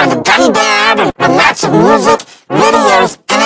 the gummy bear and lots of music, videos,